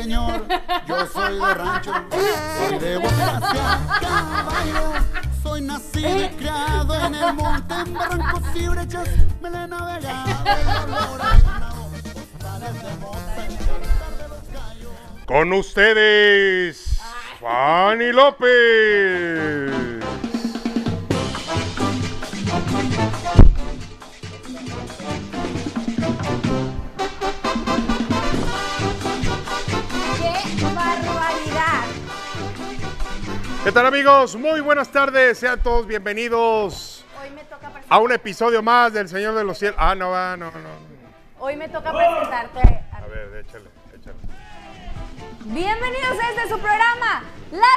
señor, yo soy de rancho, soy de Bocacia, caballo. Soy nacido y criado en el monte, en barrancos y brechas, me le he navegado el olor a ganado, postales de mota, el cantar de los gallos. Con ustedes, Fanny López. ¿Qué tal, amigos? Muy buenas tardes, sean todos bienvenidos Hoy me toca a un episodio más del Señor de los Cielos. No. Hoy me toca presentarte. A ver, échale. Bienvenidos a este su programa, La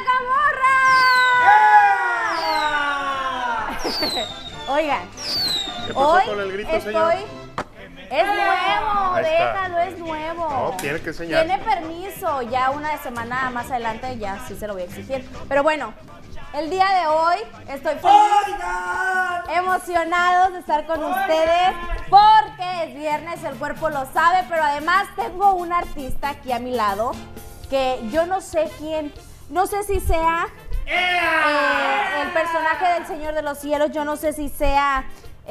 Camorra. Oigan, ¿Qué pasó hoy con el grito, estoy... señor? Es nuevo, Ahí está. déjalo, es nuevo. No, tiene que enseñar. Tiene permiso, ya una semana más adelante ya sí se lo voy a exigir. Pero bueno, el día de hoy estoy feliz, emocionados de estar con ustedes porque es viernes, el cuerpo lo sabe, pero además tengo un artista aquí a mi lado que yo no sé quién, no sé si sea el personaje del Señor de los Cielos, yo no sé si sea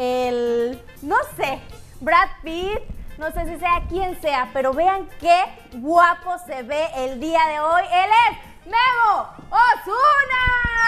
Brad Pitt, no sé si sea quien sea, pero vean qué guapo se ve el día de hoy. Él es Memo Osuna.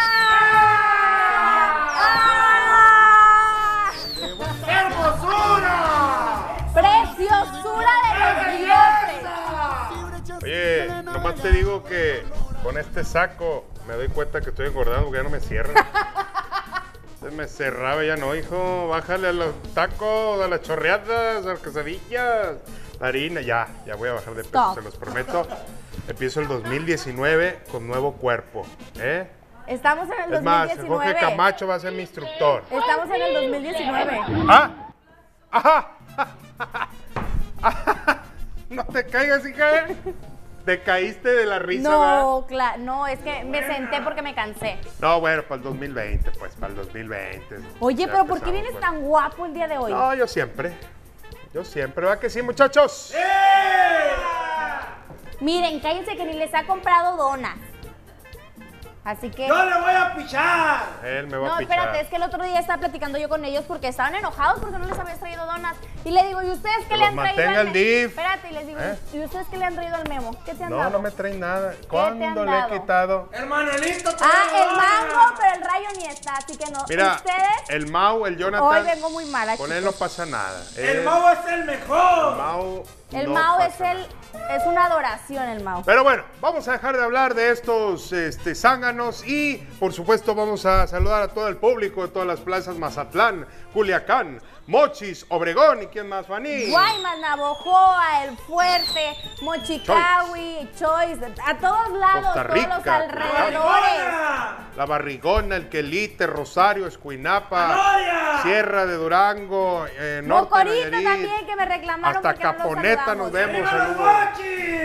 ¡Ah! ¡Hermosura! ¡Preciosura de los dioses! Oye, nomás te digo que con este saco me doy cuenta que estoy engordando porque ya no me cierran. Antes me cerraba, ya no, hijo. Bájale a los tacos, a las chorreadas, a las quesadillas, la harina. Ya voy a bajar de peso, Stop. se los prometo. Empiezo el 2019 con nuevo cuerpo, ¿eh? Estamos en el Es más, 2019. Jorge Camacho va a ser mi instructor. Estamos en el 2019. ¡Ah! ¡Ajá! No te caigas, hija. Te caíste de la risa, ¿verdad? No, no, es que me senté porque me cansé. No, bueno, para el 2020, pues, para el 2020. Oye, Ya pero ¿por qué empezamos, vienes pues. tan guapo el día de hoy? No, yo siempre, ¿verdad que sí, muchachos? Miren, cállense que ni les ha comprado donas. Así que... ¡Yo le voy a pichar! Él me va No, a pichar. espérate, es que el otro día estaba platicando yo con ellos porque estaban enojados porque no les habías traído donas. Y le digo, ¿y ustedes qué Que le los han traído mantenga al el Memo? DIF. Espérate, y les digo, ¿Eh? ¿y ustedes qué le han traído al Memo? ¿Qué te han No, dado? no me traen nada. te ¿Cuándo han le he dado? quitado? ¡Hermanolito! Ah, el mango, pero el rayo ni está, así que no. Mira, Ustedes, el Mau, el Jonathan. hoy vengo muy mala, Con chicos. él no pasa nada. ¡El Mau es el mejor! el no Mao pasa es una adoración, el Mao. Pero bueno, vamos a dejar de hablar de estos zánganos y, por supuesto, vamos a saludar a todo el público de todas las plazas: Mazatlán, Culiacán, Mochis, Obregón y ¿quién más, Fanny? Guaymas, Navojoa, El Fuerte, Mochicahui, Choice, a todos lados, Costa Rica, todos los alrededores. La Barrigona, El Quelite, Rosario, Escuinapa, ¡Gloria! Sierra de Durango, Norte de Mocorito Nayarit, también, que me reclamaron hasta porque no los Caponeta nos saludamos. vemos. ¡Viva los Saludos. Mochis!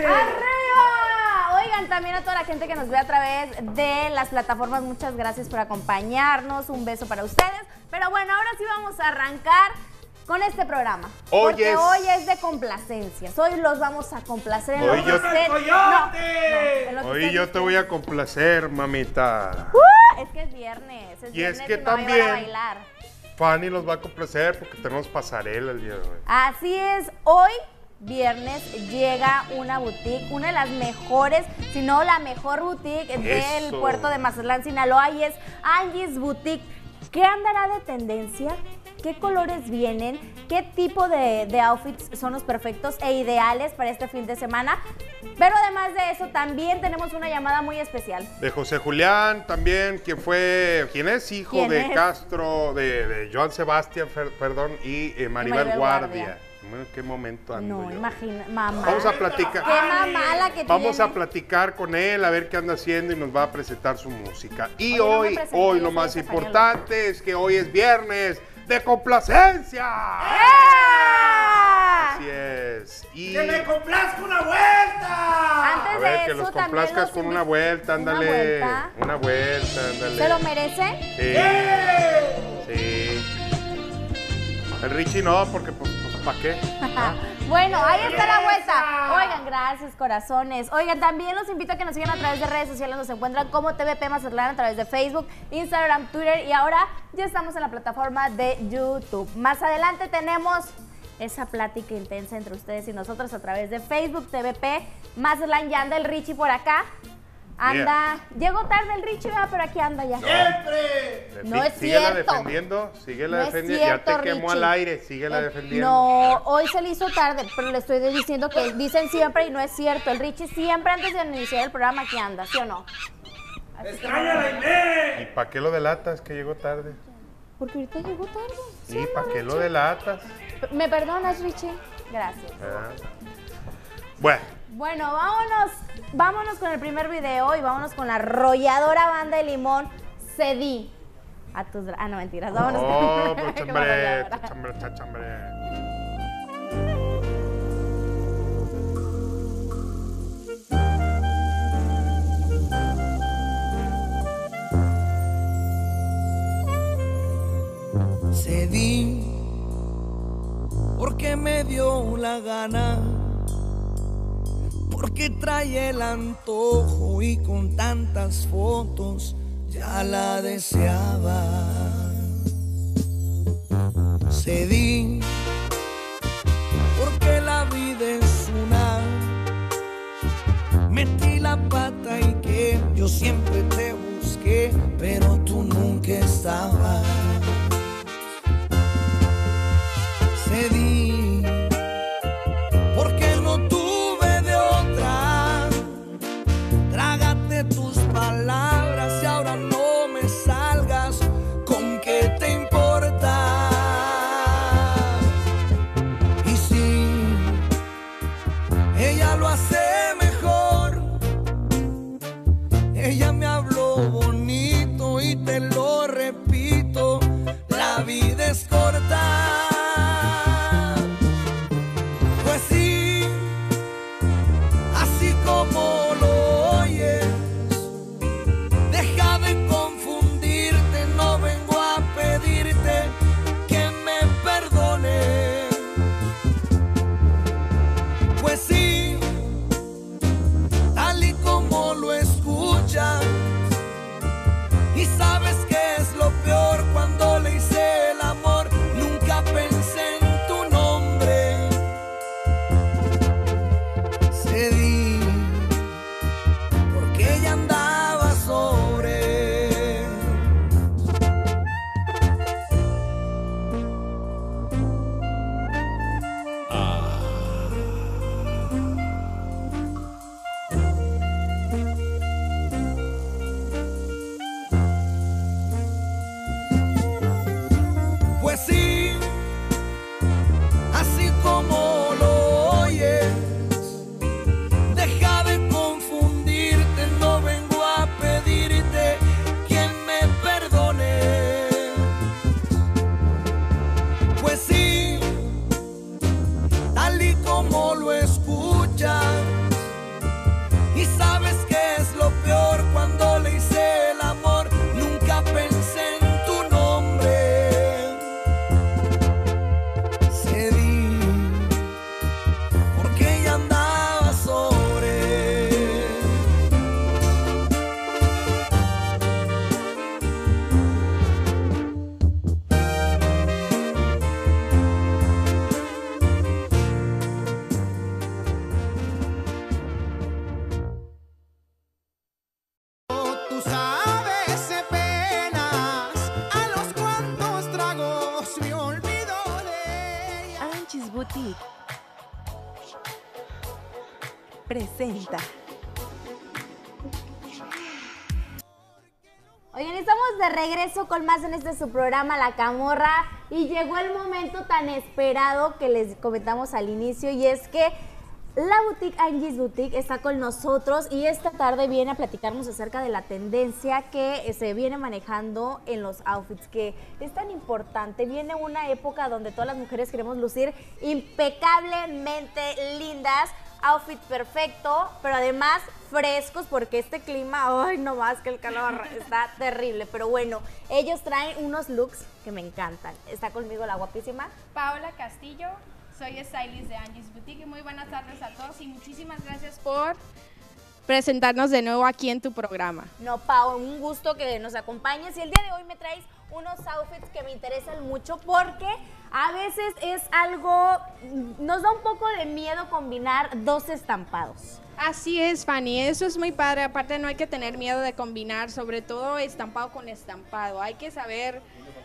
¡Arriba! Oigan, también a toda la gente que nos ve a través de las plataformas, muchas gracias por acompañarnos, un beso para ustedes. Pero bueno, ahora sí vamos a arrancar con este programa. Hoy porque es- hoy es de complacencias, hoy los vamos a complacer en Hoy lo que yo- usted... ¡Coyote! en lo que Hoy usted yo te disfrute. voy a complacer, mamita. Es que es viernes, Y es viernes que me va a llevar a también- bailar. Fanny los va a complacer porque tenemos pasarela el día de hoy. Así es, hoy viernes llega una boutique, una de las mejores, si no la mejor boutique del Eso. puerto de Mazatlán, Sinaloa, y es Angie's Boutique. ¿Qué andará de tendencia? ¿Qué colores vienen? ¿Qué tipo de outfits son los perfectos e ideales para este fin de semana? Pero además de eso, también tenemos una llamada muy especial. De José Julián también, quien es hijo ¿Quién de es? Castro, de Joan Sebastián, perdón, y Maribel Maribel Guardia. Guardia. Bueno, ¿qué momento ando No, yo? imagina, mamá. Vamos a platicar. Qué mamá la que Vamos a tiene. platicar con él, a ver qué anda haciendo y nos va a presentar su música. Y Oye, no me hoy presenté, lo yo soy más Estefanía importante es que hoy es viernes de complacencia. ¡Ah! Así es. Y ¡Que me complazca una vuelta! Antes a de ver, que eso, los también complazcas los con invi- una vuelta, ándale. vuelta. Una vuelta, ándale. ¿Se lo merece? Sí. ¡Eh! Sí. El Richie no, porque pues ¿para qué? Bueno, ahí está la vuelta. Oigan, gracias, corazones. Oigan, también los invito a que nos sigan a través de redes sociales. Nos encuentran como TVP Mazatlán a través de Facebook, Instagram, Twitter y ahora ya estamos en la plataforma de YouTube. Más adelante tenemos esa plática intensa entre ustedes y nosotros a través de Facebook, TVP Mazatlán. Ya anda el Richie por acá. Anda, llegó tarde el Richie, ¿verdad? Pero aquí anda ya. ¡Siempre! No es Síguela cierto. defendiendo, síguela No es defendiendo. cierto, Ya te quemó Richie. al aire, síguela defendiendo. No, hoy se le hizo tarde, pero le estoy diciendo que dicen siempre y no es cierto. El Richie siempre antes de iniciar el programa aquí anda, ¿sí o no? ¡Extraña la Inés! ¿Y para qué lo delatas que llegó tarde? Porque ahorita llegó tarde. ¿sí o ¿Y no, para qué lo Richie? delatas? ¿Me perdonas, Richie? Gracias. Bueno, Bueno, vámonos con el primer video y vámonos con la arrolladora banda de Limón, Cedí. No, mentiras, vámonos oh, con pues, la chambre, arrolladora. chambre, chambre. Cedí porque me dio la gana, porque trae el antojo y con tantas fotos ya la deseaba. Cedí porque la vida es una, metí la pata y que yo siempre te busqué, pero tú nunca estabas. Cedí porque no tuve de otra. Trágate tus palabras y ahora no me salgas con qué te importa. Y si ella lo hace mejor, ella me habló bonito y te lo repito, la vida es corta. Pues sí, así como lo oyes, deja de confundirte, no vengo a pedirte que me perdones. Pues sí, tal y como lo escuchas, y sabes que es lo peor cuando le hice el amor, nunca pensé en tu nombre. Cedí porque ella andaba sobre. Pues sí, así como lo oyes, deja de confundirte, no vengo a pedirte que me perdone. Pues sí, tal y como lo escuchas, y sabes que es lo peor cuando le hice el amor, nunca pensé en tu nombre. Cedí porque ella andaba sobre. Tú sabes de penas, a los cuantos tragos me olvido de ella. Anchis Boutique presenta. Oigan, estamos de regreso con más en este su programa La Camorra y llegó el momento tan esperado que les comentamos al inicio, y es que la boutique Anchis Boutique está con nosotros y esta tarde viene a platicarnos acerca de la tendencia que se viene manejando en los outfits, que es tan importante. Viene una época donde todas las mujeres queremos lucir impecablemente lindas, outfit perfecto, pero además frescos, porque este clima, ay, no más que el calor, está terrible. Pero bueno, ellos traen unos looks que me encantan. Está conmigo la guapísima Paola Castillo, Soy stylist de Angie's Boutique y muy buenas tardes a todos y muchísimas gracias por presentarnos de nuevo aquí en tu programa. No, Pau, un gusto que nos acompañes y el día de hoy me traes unos outfits que me interesan mucho porque a veces es algo, nos da un poco de miedo combinar dos estampados. Así es, Fanny, eso es muy padre, aparte no hay que tener miedo de combinar, sobre todo estampado con estampado, hay que saber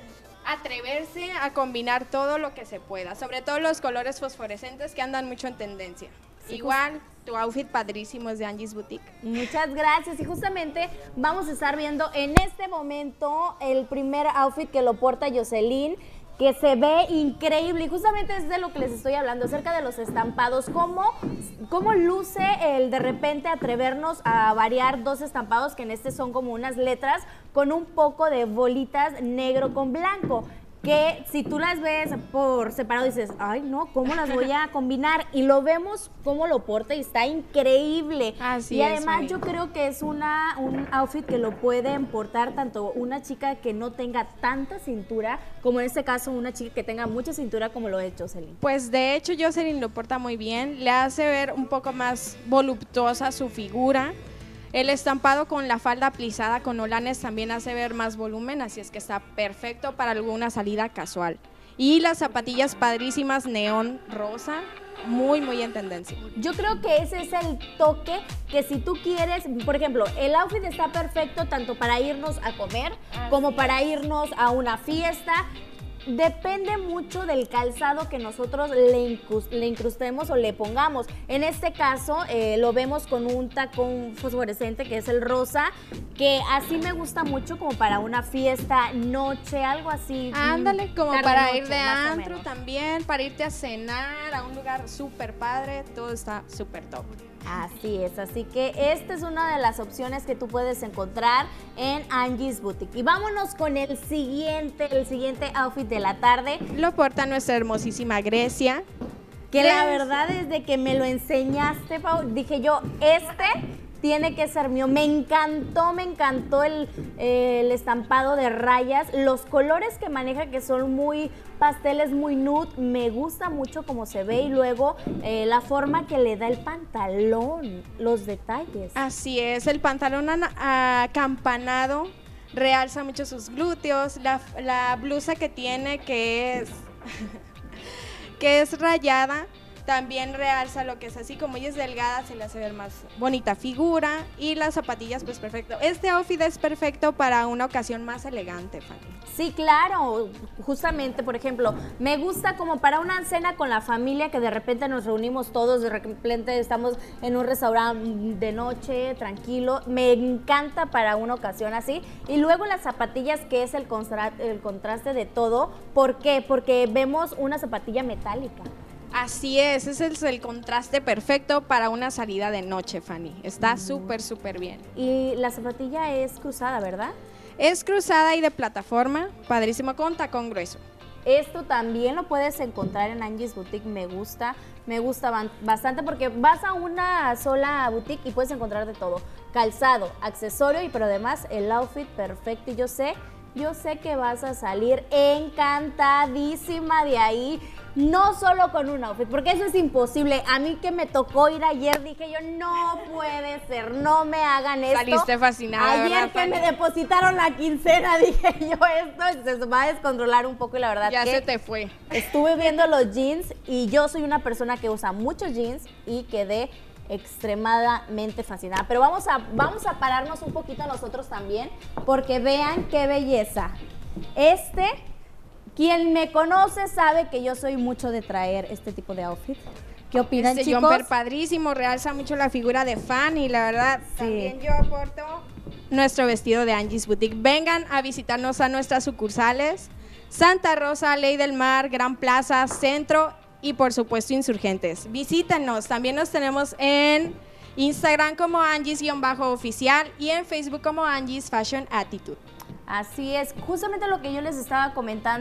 atreverse a combinar todo lo que se pueda, sobre todo los colores fosforescentes que andan mucho en tendencia. Sí, igual, tu outfit padrísimo es de Angie's Boutique. Muchas gracias y justamente vamos a estar viendo en este momento el primer outfit que lo porta Jocelyn, que se ve increíble y justamente es de lo que les estoy hablando, acerca de los estampados, cómo luce el de repente atrevernos a variar dos estampados, que en este son como unas letras con un poco de bolitas negro con blanco, que si tú las ves por separado dices, ay no, ¿cómo las voy a combinar? Y lo vemos cómo lo porta y está increíble. Así y es, además Mari. yo creo que es un outfit que lo pueden portar tanto una chica que no tenga tanta cintura, como en este caso una chica que tenga mucha cintura como lo es Jocelyn. Pues de hecho Jocelyn lo porta muy bien, le hace ver un poco más voluptuosa su figura. El estampado con la falda plisada con holanes también hace ver más volumen, así es que está perfecto para alguna salida casual. Y las zapatillas padrísimas neón rosa, muy en tendencia. Yo creo que ese es el toque que si tú quieres, por ejemplo, el outfit está perfecto tanto para irnos a comer como para irnos a una fiesta. Depende mucho del calzado que nosotros le incrustemos o le pongamos. En este caso lo vemos con un tacón fosforescente que es el rosa, que así me gusta mucho como para una fiesta, noche, algo así. Ándale, como tarde para noche, ir de más o antro menos. también, para irte a cenar a un lugar súper padre, todo está súper top. Así es, así que esta es una de las opciones que tú puedes encontrar en Angie's Boutique. Y vámonos con el siguiente outfit de la tarde, Lo porta nuestra hermosísima Grecia. que la verdad desde que me lo enseñaste, Pau, dije yo, tiene que ser mío. Me encantó el estampado de rayas, los colores que maneja que son muy pasteles, muy nude, me gusta mucho cómo se ve y luego la forma que le da el pantalón, los detalles. Así es, el pantalón acampanado realza mucho sus glúteos, la blusa que tiene que es rayada, también realza lo que es así, como ella es delgada, se le hace ver más bonita figura y las zapatillas pues perfecto. Este outfit es perfecto para una ocasión más elegante, Fanny. Sí, claro, justamente, por ejemplo, me gusta como para una cena con la familia que de repente nos reunimos todos, de repente estamos en un restaurante de noche, tranquilo, me encanta para una ocasión así. Y luego las zapatillas, que es el contraste de todo, ¿por qué? Porque vemos una zapatilla metálica. Así es, ese es el contraste perfecto para una salida de noche, Fanny. Está súper bien. Y la zapatilla es cruzada, ¿verdad? Es cruzada y de plataforma, padrísimo con tacón grueso. Esto también lo puedes encontrar en Angie's Boutique, me gusta bastante porque vas a una sola boutique y puedes encontrar de todo, calzado, accesorio pero además el outfit perfecto y yo sé que vas a salir encantadísima de ahí, no solo con un outfit, porque eso es imposible. A mí que me tocó ir ayer, dije yo, no puede ser, no me hagan esto. Saliste fascinada, ayer ¿verdad, que Fanny? me depositaron la quincena, dije yo, esto se va a descontrolar un poco y la verdad Ya que se te fue. estuve viendo los jeans y yo soy una persona que usa muchos jeans y quedé extremadamente fascinada. Pero vamos a pararnos un poquito nosotros también, porque vean qué belleza. Quien me conoce sabe que yo soy mucho de traer este tipo de outfit. ¿Qué opinan, Este chicos? jumper padrísimo, realza mucho la figura de Fanny, la verdad. Sí. También yo aporto nuestro vestido de Angie's Boutique. Vengan a visitarnos a nuestras sucursales: Santa Rosa, Ley del Mar, Gran Plaza, Centro y por supuesto Insurgentes. Visítenos, también nos tenemos en Instagram como Angie's_oficial y en Facebook como Angie's Fashion Attitude. Así es, justamente lo que yo les estaba comentando,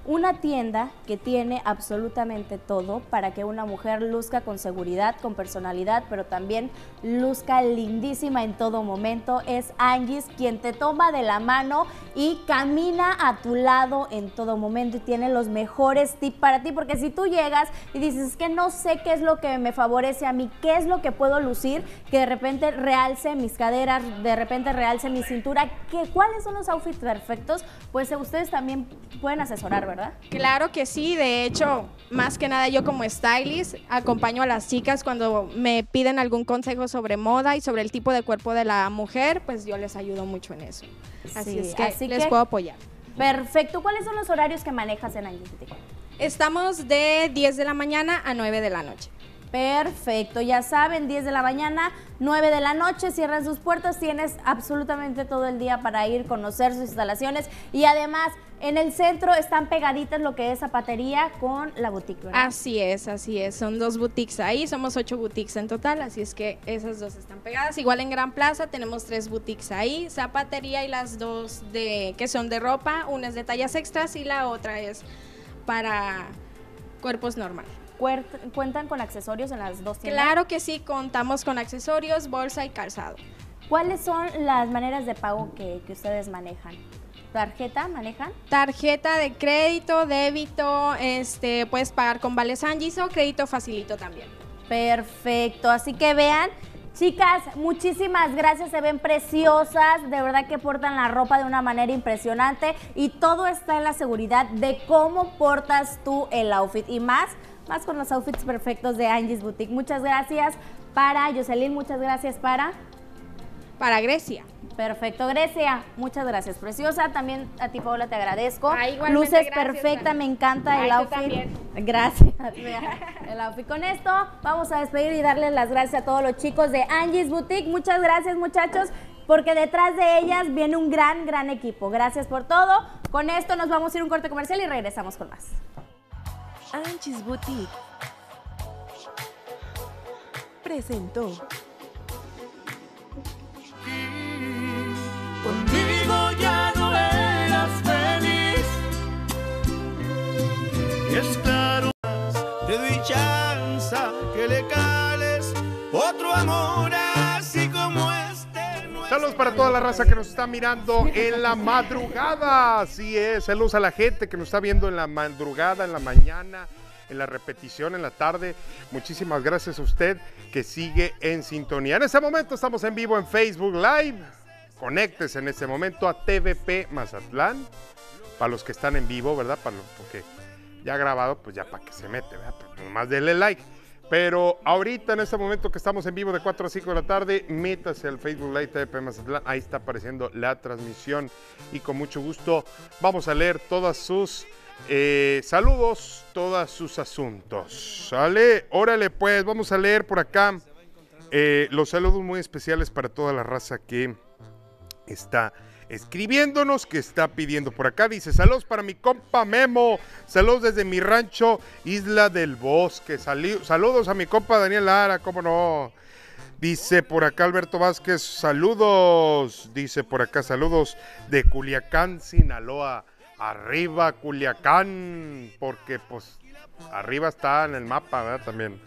una tienda que tiene absolutamente todo para que una mujer luzca con seguridad, con personalidad, pero también luzca lindísima en todo momento. Es Angie's quien te toma de la mano y camina a tu lado en todo momento y tiene los mejores tips para ti, porque si tú llegas y dices, es que no sé qué es lo que me favorece a mí, qué es lo que puedo lucir, que de repente realce mis caderas, de repente realce mi cintura, ¿cuáles son los outfits perfectos? Pues ustedes también pueden asesorar, ¿verdad? Claro que sí, de hecho, más que nada yo como stylist acompaño a las chicas cuando me piden algún consejo sobre moda y sobre el tipo de cuerpo de la mujer, pues yo les ayudo mucho en eso. Así es que les puedo apoyar. Perfecto. ¿Cuáles son los horarios que manejas en Angie's Boutique? Estamos de 10 de la mañana a 9 de la noche. Perfecto, ya saben, 10 de la mañana, 9 de la noche, cierran sus puertas, tienes absolutamente todo el día para ir, conocer sus instalaciones y además en el centro están pegaditas lo que es zapatería con la boutique, ¿verdad? Así es, son 2 boutiques ahí, somos 8 boutiques en total, así es que esas 2 están pegadas. Igual en Gran Plaza tenemos 3 boutiques ahí, zapatería y las 2 que son de ropa, una es de tallas extras y la otra es para cuerpos normales. ¿Cuentan con accesorios en las 2 tiendas? Claro que sí, contamos con accesorios, bolsa y calzado. ¿Cuáles son las maneras de pago que ustedes manejan? ¿Tarjeta manejan? Tarjeta de crédito, débito, puedes pagar con vales Angie's o crédito facilito también. Perfecto, así que vean, chicas, muchísimas gracias, se ven preciosas, de verdad que portan la ropa de una manera impresionante y todo está en la seguridad de cómo portas tú el outfit y más con los outfits perfectos de Angie's Boutique. Muchas gracias para Jocelyn, muchas gracias para Grecia. Perfecto, Grecia, muchas gracias, preciosa. También a ti, Paola, te agradezco. Igualmente, luces gracias, perfecta, me encanta el tú outfit. también. Gracias, el outfit. Con esto vamos a despedir y darles las gracias a todos los chicos de Angie's Boutique. Muchas gracias, muchachos, porque detrás de ellas viene un gran equipo. Gracias por todo. Con esto nos vamos a ir a un corte comercial y regresamos con más. Angie's Boutique presentó. Conmigo ya no eras feliz. Y es claro, te doy chance que le cales otro amor así como este. Saludos para toda la raza que nos está mirando en la madrugada. Así es, saludos a la gente que nos está viendo en la madrugada, en la mañana, en la repetición, en la tarde. Muchísimas gracias a usted que sigue en sintonía. En este momento estamos en vivo en Facebook Live. Conéctese en este momento a TVP Mazatlán. Para los que están en vivo, ¿verdad? Porque ya grabado, pues ya para que se mete, ¿verdad? Pues nomás denle like. Pero ahorita, en este momento que estamos en vivo de 4 a 5 de la tarde, métase al Facebook Live TVP Mazatlán. Ahí está apareciendo la transmisión. Y con mucho gusto vamos a leer todas sus saludos, todos sus asuntos. ¿Sale? Órale, pues, vamos a leer por acá los saludos muy especiales para toda la raza que está escribiéndonos, que está pidiendo por acá. Dice, saludos para mi compa Memo, saludos desde mi rancho Isla del Bosque, saludos a mi compa Daniel Lara, cómo no. Dice por acá Alberto Vázquez, saludos, dice por acá, saludos de Culiacán, Sinaloa. Arriba Culiacán, porque pues arriba está en el mapa, ¿verdad? También.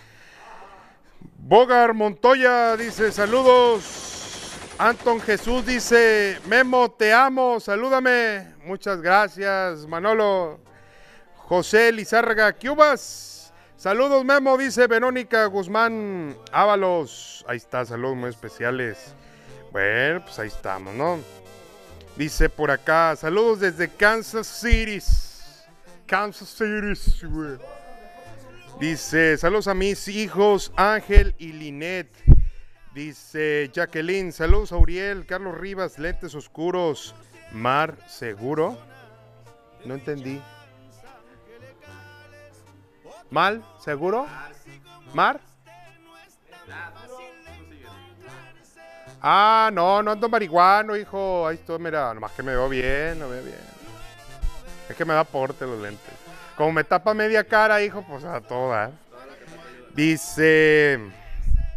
Bogar Montoya dice, saludos. Anton Jesús dice, Memo, te amo, salúdame. Muchas gracias, Manolo. José Lizárraga, Cubas. Saludos, Memo, dice Verónica Guzmán Ábalos. Ahí está, saludos muy especiales. Bueno, pues ahí estamos, ¿no? Dice por acá, saludos desde Kansas City. Kansas City, güey. Dice, saludos a mis hijos Ángel y Linet. Dice Jacqueline, saludos a Uriel, Carlos Rivas, lentes oscuros, Mar Seguro. No entendí. ¿Mal? ¿Seguro? ¿Mar? Ah, no ando marihuano, hijo. Ahí estoy, mira, nomás que me veo bien, no veo bien. Es que me da porte los lentes. Como me tapa media cara, hijo, pues a toda. Dice...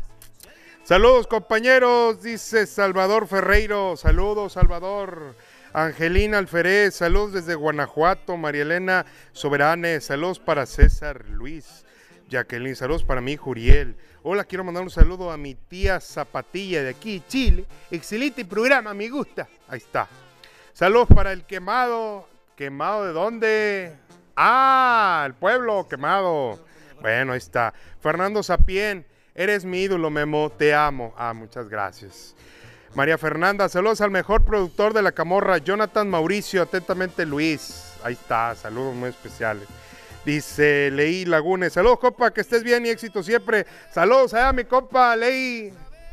Saludos, compañeros, dice Salvador Ferreiro. Saludos, Salvador. Angelina Alferez, saludos desde Guanajuato. María Elena Soberane, saludos para César Luis. Jacqueline, saludos para mi hijo Uriel. Hola, quiero mandar un saludo a mi tía Zapatilla de aquí, Chile. Excelente programa, me gusta. Ahí está. Saludos para el quemado. ¿Quemado de dónde? Ah, el pueblo quemado. Bueno, ahí está. Fernando Sapien, eres mi ídolo, Memo, te amo. Ah, muchas gracias. María Fernanda, saludos al mejor productor de La Camorra, Jonathan Mauricio, atentamente Luis. Ahí está, saludos muy especiales. Dice Leí Lagunes, saludos compa, que estés bien y éxito siempre. Saludos a mi compa Leí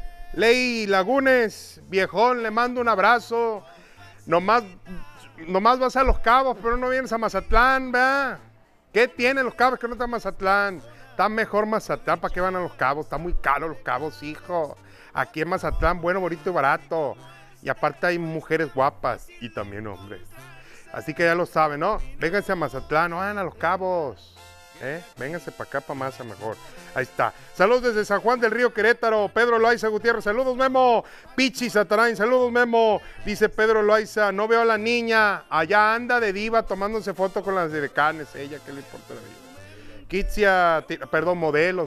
Lagunes, viejón, le mando un abrazo. Nomás vas a Los Cabos, pero no vienes a Mazatlán, ¿verdad? ¿Qué tienen Los Cabos que no está Mazatlán? Está mejor Mazatlán, ¿para qué van a Los Cabos? Está muy caro Los Cabos, hijo. Aquí en Mazatlán, bueno, bonito y barato. Y aparte hay mujeres guapas y también hombres. Así que ya lo saben, ¿no? Vénganse a Mazatlán, no vayan a Los Cabos. Vénganse para acá, para Maza mejor. Ahí está. Saludos desde San Juan del Río, Querétaro. Pedro Loaiza Gutiérrez, saludos, Memo. Pichi Satarain, saludos, Memo. Dice Pedro Loaiza, no veo a la niña. Allá anda de diva tomándose foto con las decanes. Ella, ¿qué le importa la vida? Kitsia, perdón, modelos.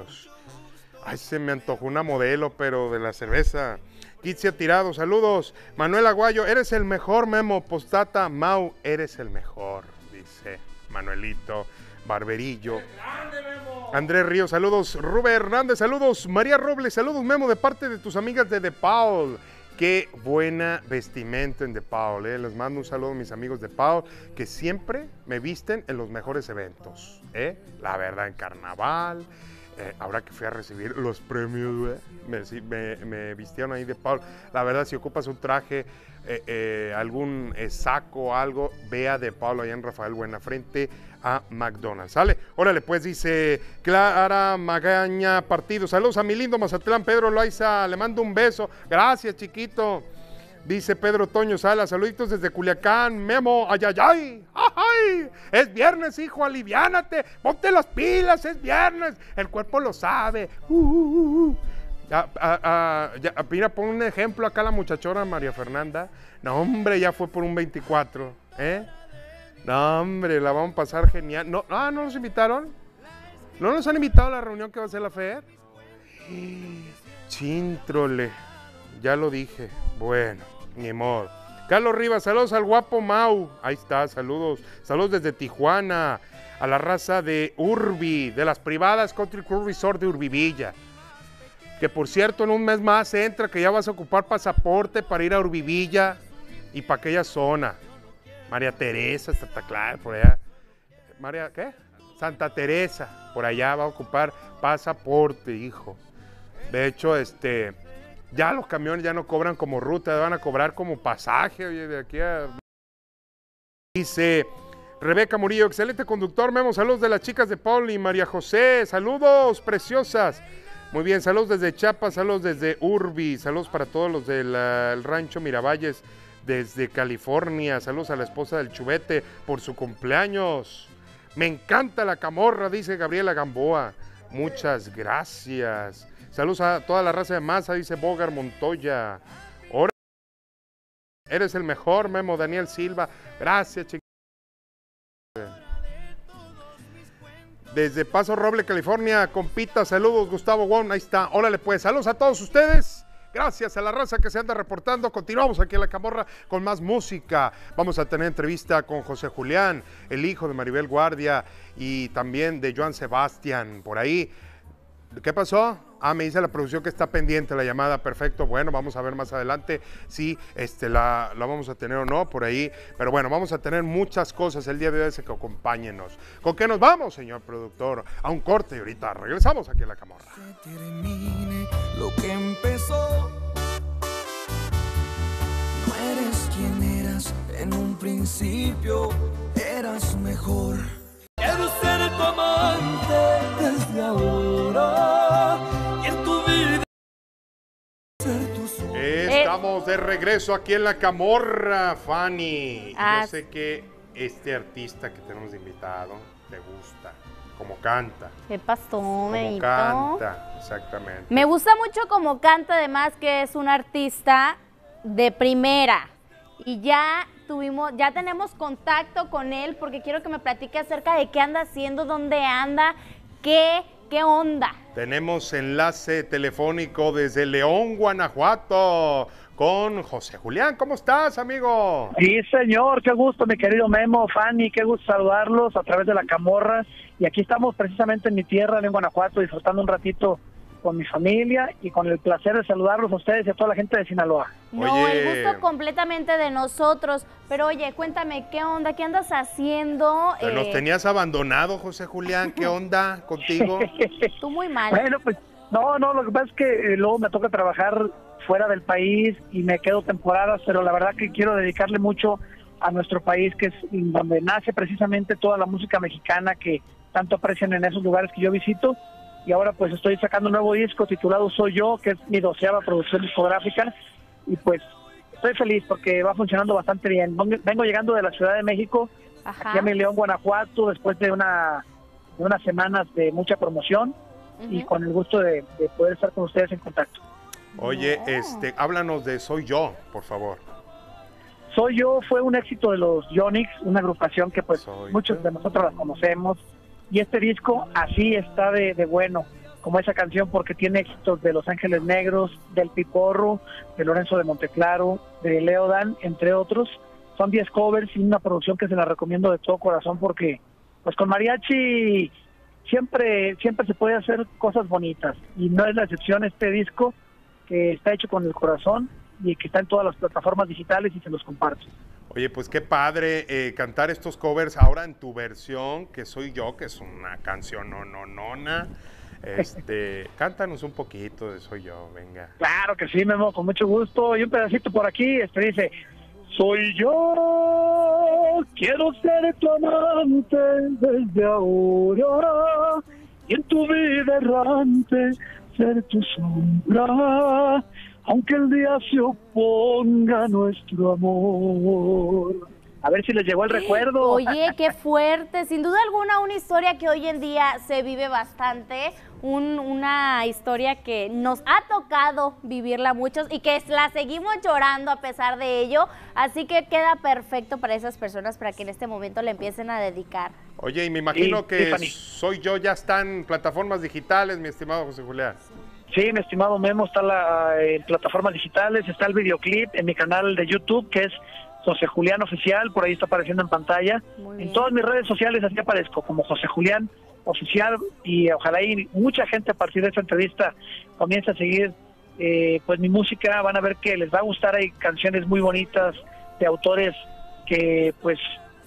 Ay, se me antojó una modelo, pero de la cerveza. Kitsia Tirado, saludos. Manuel Aguayo, eres el mejor, Memo. Postata, Mau, eres el mejor, dice Manuelito Barberillo. Andrés Ríos, saludos. Rubén Hernández, saludos. María Robles, saludos, Memo, de parte de tus amigas de The Paul. Qué buena vestimenta en The Paul, Les mando un saludo a mis amigos de Paul, que siempre me visten en los mejores eventos, La verdad, en carnaval. Ahora que fui a recibir los premios, me vistieron ahí de Paul. La verdad, si ocupas un traje, algún saco o algo, vea de Paul allá en Rafael Buenafrente a McDonald's. ¿Sale? Órale, pues dice Clara Magaña Partido. Saludos a mi lindo Mazatlán, Pedro Loaiza, le mando un beso. Gracias, chiquito. Dice Pedro Toño Sala, saluditos desde Culiacán, Memo, ayayay, ay, es viernes, hijo, aliviánate, ponte las pilas, es viernes, el cuerpo lo sabe. Mira, pon un ejemplo acá la muchachona María Fernanda. No, hombre, ya fue por un 24, No, hombre, la vamos a pasar genial. No, ¿no nos invitaron? ¿No nos han invitado a la reunión que va a ser la FER? Chintrole, ya lo dije, bueno. Ni modo. Carlos Rivas, saludos al guapo Mau. Ahí está, saludos. Saludos desde Tijuana. A la raza de Urbi, de las privadas Country Club Resort de Urbivilla. Que por cierto, en un mes más entra, que ya vas a ocupar pasaporte para ir a Urbivilla y para aquella zona. María Teresa, Santa Clara, por allá. María, ¿qué? Santa Teresa, por allá va a ocupar pasaporte, hijo. De hecho, ya los camiones ya no cobran como ruta, van a cobrar como pasaje, oye, de aquí a... Dice Rebeca Murillo, excelente conductor, Memo, saludos de las chicas de Paul y María José, saludos, preciosas. Muy bien, saludos desde Chiapas, saludos desde Urbi, saludos para todos los del rancho Miravalles, desde California, saludos a la esposa del Chubete por su cumpleaños. Me encanta la camorra, dice Gabriela Gamboa, muchas gracias. Saludos a toda la raza de Maza, dice Bogar Montoya. Ahora eres el mejor, Memo. Daniel Silva. Gracias, chicos. Desde Paso Roble, California, compita, saludos, Gustavo Wong. Ahí está. Órale, pues, saludos a todos ustedes. Gracias a la raza que se anda reportando. Continuamos aquí en La Camorra con más música. Vamos a tener entrevista con José Julián, el hijo de Maribel Guardia, y también de Joan Sebastián, por ahí. ¿Qué pasó? Me dice la producción que está pendiente la llamada. Perfecto, bueno, vamos a ver más adelante si la vamos a tener o no por ahí. Pero bueno, vamos a tener muchas cosas el día de hoy, así que acompáñenos. ¿Con qué nos vamos, señor productor? A un corte y ahorita regresamos aquí a La Camorra. Que termine lo que empezó. No eres quien eras en un principio, eras mejor. Quiero ser tu amante desde ahora y en tu vida ser tu sueño. Estamos de regreso aquí en La Camorra, Fanny. Yo sé que este artista que tenemos invitado te gusta, como canta. ¿Qué pasó, Como Meito? canta, exactamente. Me gusta mucho como canta, además que es un artista de primera. y ya tenemos contacto con él porque quiero que me platique acerca de qué anda haciendo, dónde anda, qué onda. Tenemos enlace telefónico desde León, Guanajuato, con José Julián. ¿Cómo estás, amigo? Sí, señor, qué gusto, mi querido Memo, Fanny, qué gusto saludarlos a través de la Camorra. Y aquí estamos precisamente en mi tierra, en Guanajuato, disfrutando un ratito con mi familia y con el placer de saludarlos a ustedes y a toda la gente de Sinaloa. No, Oye. el gusto completamente de nosotros. Pero oye, cuéntame, ¿qué onda? ¿Qué andas haciendo? Pero nos tenías abandonado, José Julián. ¿Qué onda contigo? Tú muy mal. Bueno, pues no, lo que pasa es que luego me toca trabajar fuera del país y me quedo temporadas, pero la verdad que quiero dedicarle mucho a nuestro país, que es donde nace precisamente toda la música mexicana que tanto aprecian en esos lugares que yo visito. Y ahora pues estoy sacando un nuevo disco titulado Soy Yo, que es mi 12ª producción discográfica, y pues estoy feliz porque va funcionando bastante bien. Vengo llegando de la Ciudad de México, Ajá. aquí a mi León, Guanajuato, después de unas semanas de mucha promoción, y con el gusto de poder estar con ustedes en contacto. Oye, háblanos de Soy Yo, por favor. Soy Yo fue un éxito de los Yonix, una agrupación que pues Soy muchos yo. de nosotros la conocemos, y este disco así está de bueno, como esa canción, porque tiene éxitos de Los Ángeles Negros, del Piporro, de Lorenzo de Monteclaro, de Leodan, entre otros. Son 10 covers y una producción que se la recomiendo de todo corazón, porque pues con mariachi siempre se puede hacer cosas bonitas, y no es la excepción este disco, que está hecho con el corazón y que está en todas las plataformas digitales, y se los comparto. Oye, pues qué padre cantar estos covers ahora en tu versión, que Soy Yo, que es una canción nonona. Cántanos un poquito de Soy Yo, venga. Claro que sí, Memo, con mucho gusto. Y un pedacito por aquí, dice: soy yo, quiero ser tu amante desde ahora, y en tu vida errante ser tu sombra, aunque el día se oponga a nuestro amor. A ver si les llegó el recuerdo. Oye, qué fuerte. Sin duda alguna, una historia que hoy en día se vive bastante. Una historia que nos ha tocado vivirla muchos y que la seguimos llorando a pesar de ello. Así que queda perfecto para esas personas, para que en este momento le empiecen a dedicar. Oye, y me imagino Sí, que Tiffany. Soy Yo ya está en plataformas digitales, mi estimado José Julián. Sí, mi estimado Memo, está en plataformas digitales, está el videoclip en mi canal de YouTube, que es José Julián Oficial, por ahí está apareciendo en pantalla. Muy bien. En todas mis redes sociales así aparezco, como José Julián Oficial, y ojalá y mucha gente a partir de esta entrevista comience a seguir pues mi música. Van a ver que les va a gustar, hay canciones muy bonitas de autores que pues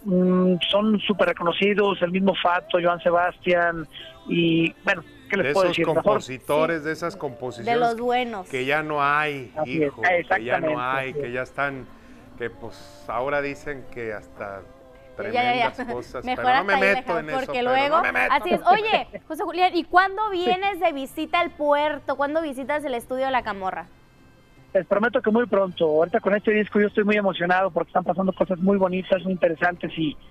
son súper reconocidos, el mismo Fato, Joan Sebastián, y bueno, ¿qué les De puedo esos decir? Mejor, compositores, de esas composiciones De los buenos. que ya no hay, Así es, hijo, que ya exactamente, no hay, así que es. ya están, que pues ahora dicen que hasta Ya. tremendas cosas, Mejor pero no hasta me ahí meto mejor, en eso, porque pero luego, no me meto. así es. Oye, José Julián, ¿y cuándo vienes de visita al puerto? ¿Cuándo visitas el estudio de La Camorra? les prometo que muy pronto. Ahorita con este disco yo estoy muy emocionado porque están pasando cosas muy bonitas, muy interesantes,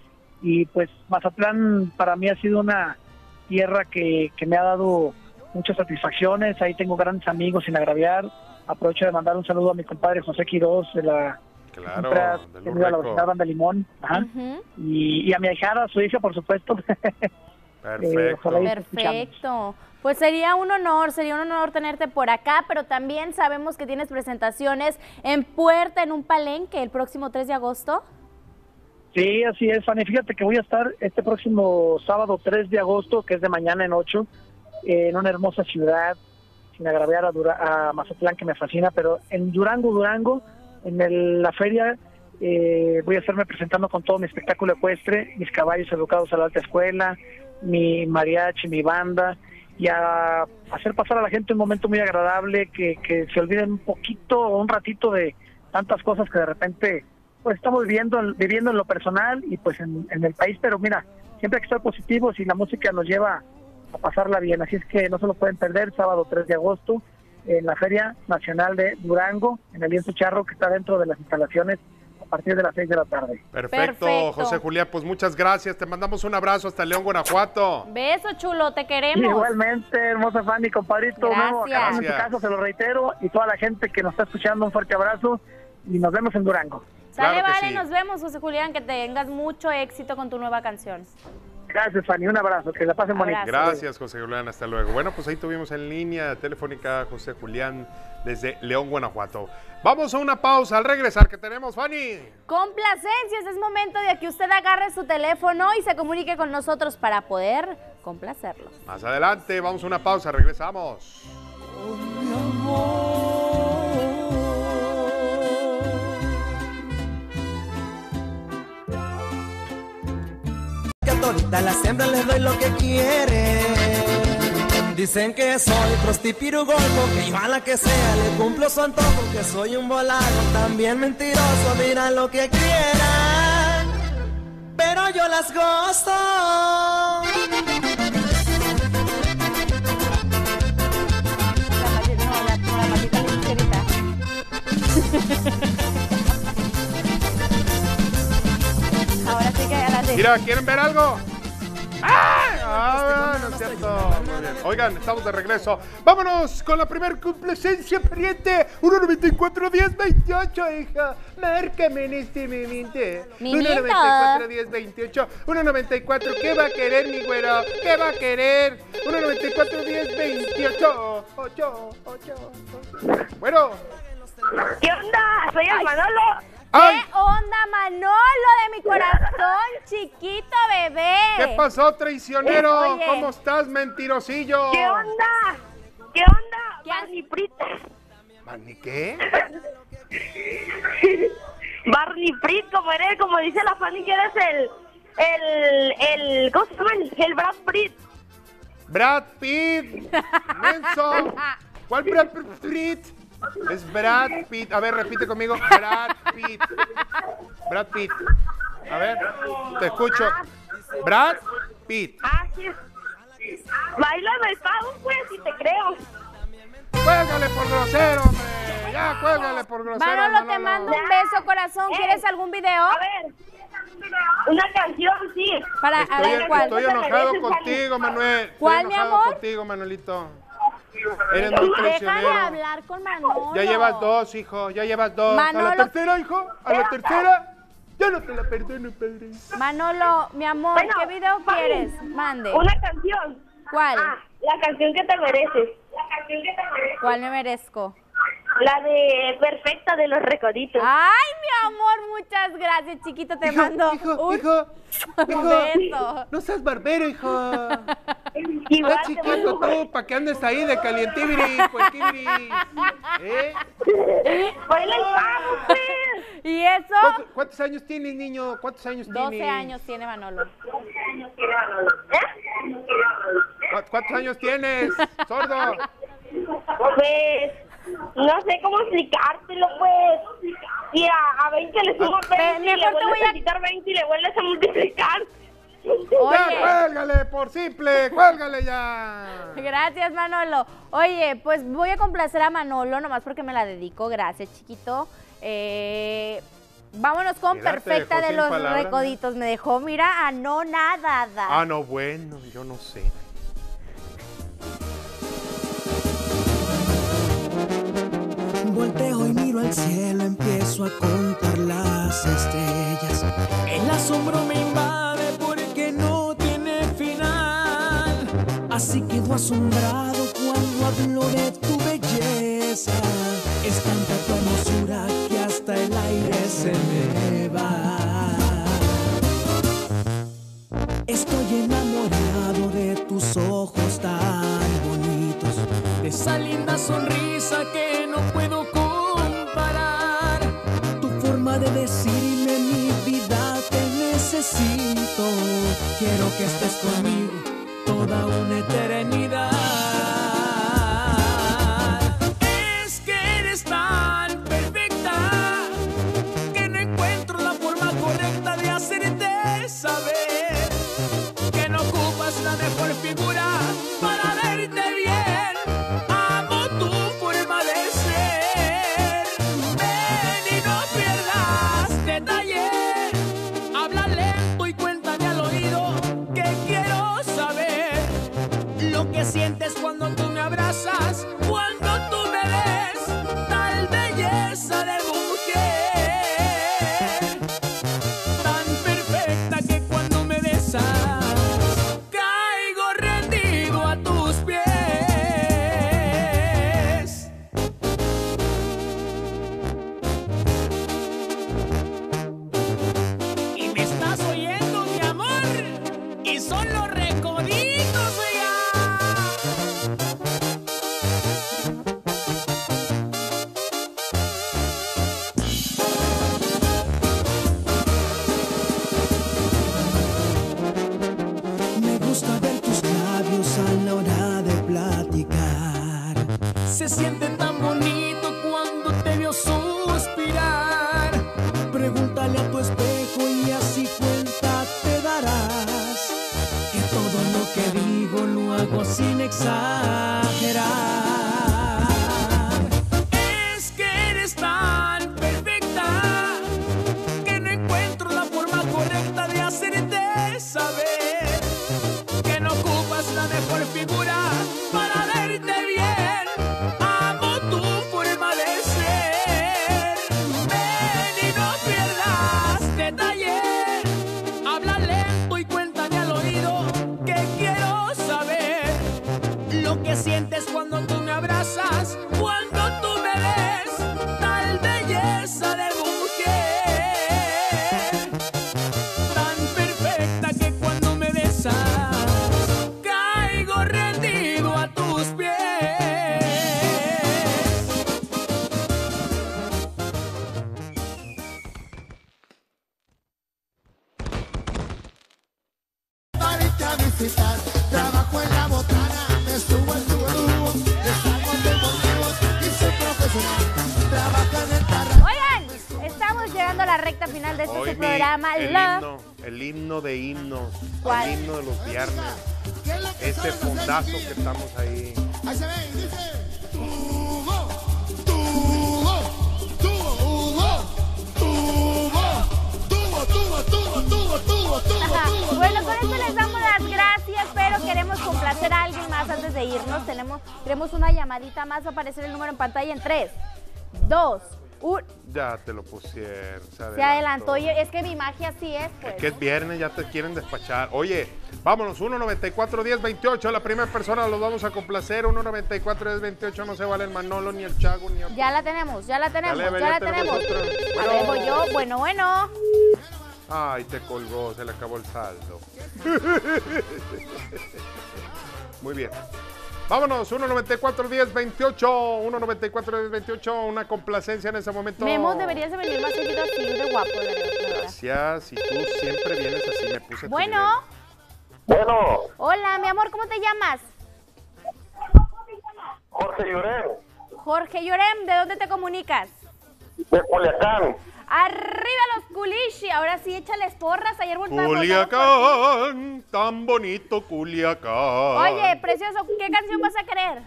y pues Mazatlán para mí ha sido una tierra que me ha dado muchas satisfacciones. Ahí tengo grandes amigos, sin agraviar. Aprovecho de mandar un saludo a mi compadre José Quiroz de la Claro, de de Luz la Record. vecindad Banda Limón. Ajá. Ujú. Y a mi ahijada, su hija, por supuesto. Perfecto. ojalá y- Perfecto. Pues sería un honor tenerte por acá, pero también sabemos que tienes presentaciones en Puerta, en un palenque, el próximo 3 de agosto. Sí, así es, Fanny. Fíjate que voy a estar este próximo sábado 3 de agosto, que es de mañana en 8, en una hermosa ciudad, sin agraviar a Mazatlán, que me fascina, pero en Durango, en la feria, voy a estarme presentando con todo mi espectáculo ecuestre, mis caballos educados a la alta escuela, mi mariachi, mi banda, y a hacer pasar a la gente un momento muy agradable, que se olviden un ratito de tantas cosas que de repente pues estamos viviendo en lo personal y pues en el país. Pero mira, siempre hay que estar positivos, y la música nos lleva a pasarla bien, así es que no se lo pueden perder. Sábado 3 de agosto en la Feria Nacional de Durango, en el Lienzo Charro, que está dentro de las instalaciones, a partir de las 6 de la tarde. Perfecto, José Julián, pues muchas gracias, te mandamos un abrazo hasta León, Guanajuato. Beso, chulo, te queremos. Igualmente, hermosa Fanny, compadrito, nuevo, acá en tu Gracias. caso, se lo reitero, y toda la gente que nos está escuchando, un fuerte abrazo, y nos vemos en Durango. Sale, Claro que vale, sí. nos vemos, José Julián, que tengas mucho éxito con tu nueva canción. Gracias, Fanny. Un abrazo. Que la pasen bonito. Abrazo. Gracias, José Julián. Hasta luego. Bueno, pues ahí tuvimos en línea telefónica a José Julián desde León, Guanajuato. Vamos a una pausa al regresar que tenemos, Fanny. Complacencias, es momento de que usted agarre su teléfono y se comunique con nosotros para poder complacerlo. Más adelante, vamos a una pausa, regresamos. Que a todita las hembras les doy lo que quieren. Dicen que soy prostipirugolfo, que yo a la que sea le cumplo su antojo, que soy un volado, también mentiroso, dirán lo que quieran, pero yo las gozo. La patita ligerita. Ahora sí que adelante. Mira, ¿quieren ver algo? ¡Ah! No es cierto. Muy bien. Oigan, estamos de regreso. Vámonos con la primer complacencia, pariente. 194-1028, hija. Márcame en este momento. Mimito. 194-1028. 194. ¿Qué va a querer, mi güero? ¿Qué va a querer? 194-1028. 8. Bueno. ¿Qué onda? Soy el Manolo. ¡Ay! ¿Qué onda, Manolo de mi corazón, chiquito bebé? ¿Qué pasó, traicionero? Oye. ¿Cómo estás, mentirosillo? ¿Qué onda? ¿Qué onda? ¿Qué has- Barney Fritz. ¿Mani qué? Barney Fritz, como dice la Fanny, que eres el ¿cómo se llama? El Brad Pitt. Brad Pitt. Menso. ¿Cuál Brad Pitt? Es Brad Pitt. A ver, repite conmigo. Brad Pitt. Brad Pitt. A ver, te escucho. Brad Pitt. Ah, sí. Baila de pavo, pues, si te creo. Cuélgale por grosero, hombre. Ya, cuélgale por grosero. Manolo, te mando un beso, corazón. ¿Quieres algún video? A ver, una canción, sí. Para, a ver, ¿cuál? Estoy enojado contigo, Manuel. ¿Cuál, Estoy mi enojado amor? contigo, Manuelito. Eres muy Déjame traicionero. hablar con Manolo. Ya llevas dos, hijo. Ya llevas dos. ¿A Manolo. la tercera, hijo? ¿A la tercera? Ya no te la perdono, padre. Manolo, mi amor, Bueno, ¿qué video Fanny, quieres? Mande. Una canción. ¿Cuál? Ah, la canción que te mereces. La canción que te mereces. ¿Cuál me merezco? La de Perfecta de los Recoditos. Ay, mi amor, muchas gracias, chiquito. Te mando un beso. No seas barbero, hijo. Igual Estás te chiquito mando- tú, ¿para qué andes ahí de calientibiri, puerquibiri? ¿Eh? Baila el pavo, pues. ¿Y eso? ¿Cuántos años tienes, niño? ¿Cuántos años tienes? 12 años tiene Manolo. ¿Cuántos años tienes, sordo? Pues, no sé cómo explicártelo, pues. Y a 20 le sumo 20 y le mejor te voy vuelves a- a quitar 20 y le vuelves a multiplicar. Ya, Oye, cuélgale, por simple, cuélgale ya. gracias, Manolo. Oye, pues voy a complacer a Manolo, nomás porque me la dedico. Gracias, chiquito. Vámonos con Mira, te Perfecta dejó de sin los palabras, Recoditos. Me dejó, mira, anonadada. Ah, no, bueno, yo no sé. Volteo y miro al cielo, empiezo a contar las estrellas. El asombro me invade porque no tiene final. Así quedo asombrado cuando hablo de tu belleza. Es tanta tu hermosura que hasta el aire se me va. Estoy enamorado de tus ojos tan bonitos, de esa linda sonrisa que no puedo comparar. Tu forma de decirme mi vida te necesito. Quiero que estés conmigo toda una eternidad. Es que eres tan perfecta que no encuentro la forma correcta de hacerte saber que no ocupas la mejor figura para verte bien. Amo tu forma de ser. Ven y no pierdas detalle. Habla lento y cuéntame al oído que quiero saber lo que Se siente tan bonito cuando te veo suspirar. Pregúntale a tu espejo y así cuenta te darás que todo lo que digo lo hago sin exagerar. Es que eres tan perfecta que no encuentro la forma correcta de hacerte saber que no ocupas la mejor figura para verte bien. Amo tu forma de ser. Ven y no pierdas detalle. Habla lento y cuéntame al oído que quiero saber lo que sientes cuando tú me abrazas, cuando tú me ves, tal belleza de mujer, tan perfecta que cuando me besas caigo rendido a tus pies. Para irte a visitar, trabajo en la botana, me subo al tubo, estamos deportivos y soy profesional. Trabajo en el tarra. Oigan, estamos llegando a la recta final de este Hoy su programa. el himno de himnos, ¿Cuál? el himno de los viernes. Este fondazo que estamos ahí. Ahí se ve y dice tubo, tubo, tubo, tubo, tubo, tubo, tubo, tubo, tubo. Ajá. Bueno, con esto les damos las gracias, pero queremos complacer a alguien más antes de irnos. Tenemos una llamadita más, va a aparecer el número en pantalla en 3, 2, 1. Ya te lo pusieron. Se adelantó. Oye, es que mi magia sí es, pues. Es que es viernes, ya te quieren despachar. Oye, vámonos, 194-1028. La primera persona los vamos a complacer. 194-1028. No se vale el Manolo, ni el Chago, ni el... Ya la tenemos, ya la tenemos, Dale, ya la tenemos tenemos. otra. A ver, voy yo. Bueno. Ay, te colgó, se le acabó el saldo. Muy bien. Vámonos, 194-1028. 194-1028. Una complacencia en ese momento. Memo, deberías de venir más seguido así de guapo, la verdad. Gracias, y tú siempre vienes así, me puse a tu Bueno. nivel. Bueno, Hola, mi amor, ¿cómo te llamas? Jorge Llorén, Jorge Llorem, ¿de dónde te comunicas? de Culiacán. ¡Arriba los culichi! Ahora sí, échales porras. Ayer volvimos. Culiacán, tan bonito Culiacán. Oye, precioso, ¿qué canción vas a querer?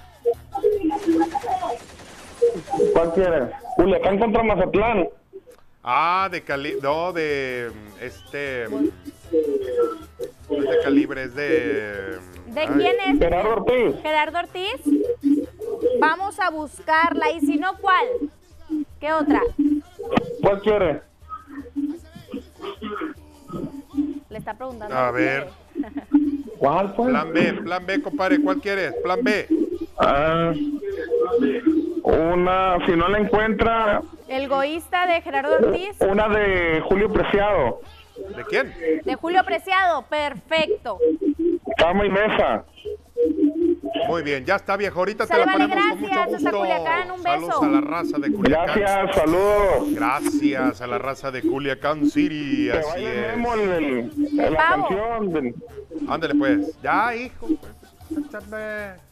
¿Cuál quieres? Culiacán contra Mazatlán. Ah, de Cali... No, de... No es de Calibre, es de... ¿De quién es? Gerardo Ortiz. Gerardo Ortiz. Vamos a buscarla. Y si no, ¿cuál? ¿Qué otra? ¿Cuál quieres? Le está preguntando. A ver. ¿Cuál pues? Plan B, compadre, ¿cuál quieres? Plan B. Si no la encuentra, El egoísta de Gerardo Ortiz. una de Julio Preciado. ¿De quién? De Julio Preciado. Perfecto. Cama y mesa. Muy bien, ya está, viejo. Ahorita Sale, te la vale, ponemos con mucho gracias. Hasta gusto. Culiacán, un beso. Saludos a la raza de Culiacán. Gracias, saludos. Gracias a la raza de Culiacán City. Que Así baile es. Memo en la pavo. canción. Ándale, pues. Ya, hijo. Pues. Échale.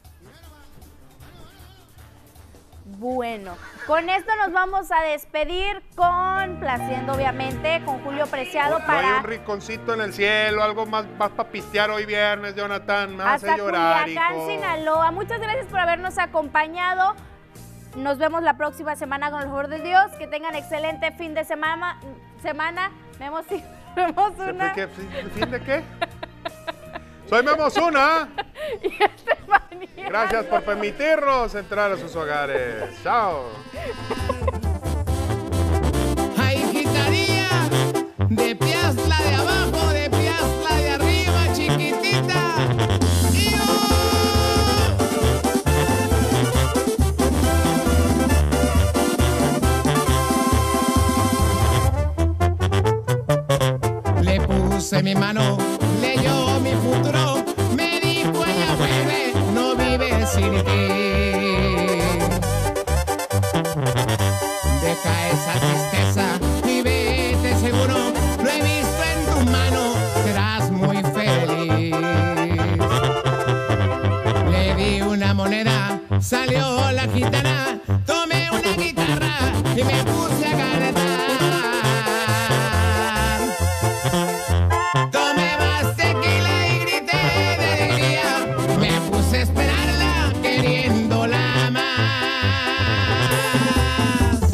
Bueno, con esto nos vamos a despedir complaciendo obviamente con Julio Preciado ¿No hay para un rinconcito en el cielo, algo más para pistear hoy viernes, Jonathan? Me hace hasta llorar, Culiacán, hijo. Sinaloa. Muchas gracias por habernos acompañado. Nos vemos la próxima semana con el favor de Dios. Que tengan excelente fin de semana. Vemos una. ¿Fin de qué? Soy Memo Zuna. Y Estefanía. Gracias por permitirnos entrar a sus hogares. Chao. Ay, gitanía, de piazla de abajo, de piazla de arriba, chiquitita. Le puse mi mano, leyó mi futuro, me dijo ella vuelve, no vive sin ti. Deja esa tristeza y vete seguro, lo he visto en tu mano, serás muy feliz. Le di una moneda cantina salió la gitana, tomé una guitarra y me puse a cantar. Tomé más tequila y grité de alegría, me puse a esperarla queriéndola más.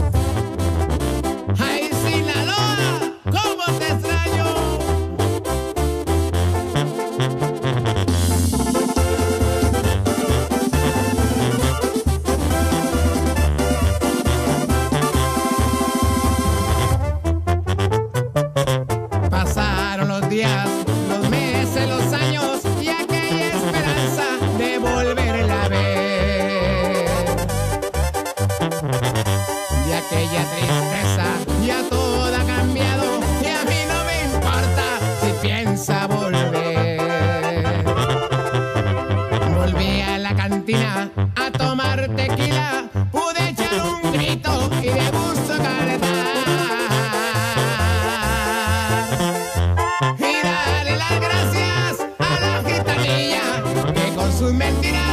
Ay, Sinaloa, cómo te extraño. Pasaron los días, los meses, los años y aquella esperanza de volverla a ver. Y aquella tristeza ya todo ha cambiado y a mí no me importa si piensa volver. Volví a la cantina a tomar tequila, pude echar un grito y de gusto cantar. Y darle las gracias a la gitanilla que con sus mentiras